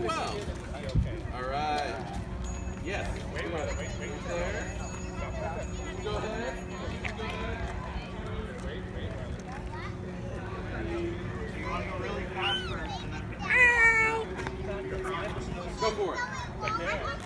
doing well. All right. Yes. Wait there. Go ahead. You want to go really fast first and then... Go for it.